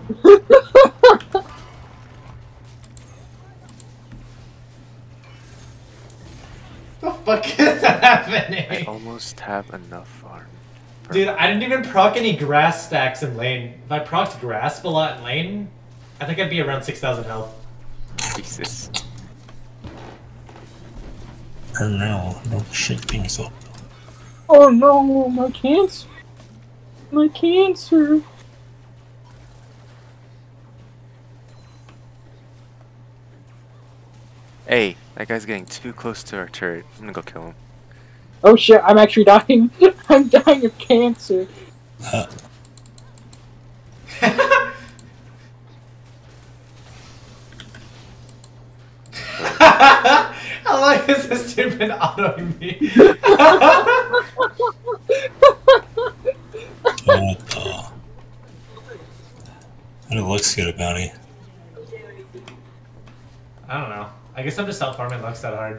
The fuck is happening? I almost have enough farm. Dude, I didn't even proc any grass stacks in lane. If I procced grasp a lot in lane, I think I'd be around 6,000 health. Jesus. I don't know. No shit things up. Oh no, my cancer. My cancer. Hey, that guy's getting too close to our turret. I'm gonna go kill him. Oh shit, I'm actually dying. I'm dying of cancer. How long has this dude been autoing me? What the? How do looks get a bounty? I don't know. I guess I'm just self-farming Lux that hard.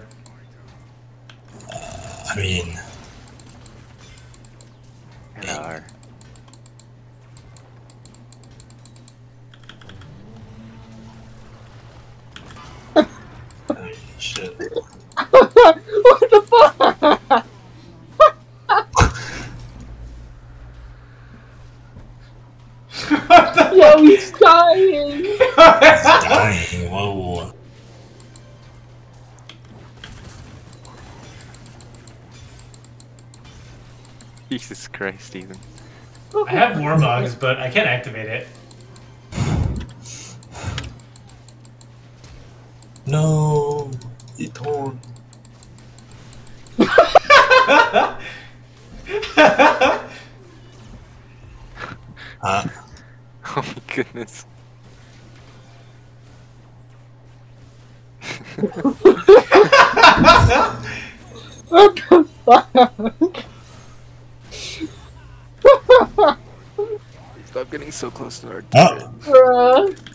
I mean... NR. Shit. What the fuck? Yo, he's dying! Dying, whoa. Jesus Christ, Steven. I have Warmogs, but I can't activate it. No! He torn. Oh my goodness. What the fuck? Stop getting so close to our turret. Bruh.